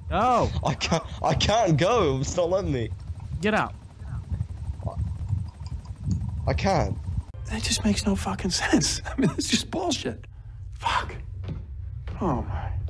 Go. I can't go. It's not letting me. Get out. I can't. That just makes no fucking sense. I mean, it's just bullshit. Fuck. Oh my.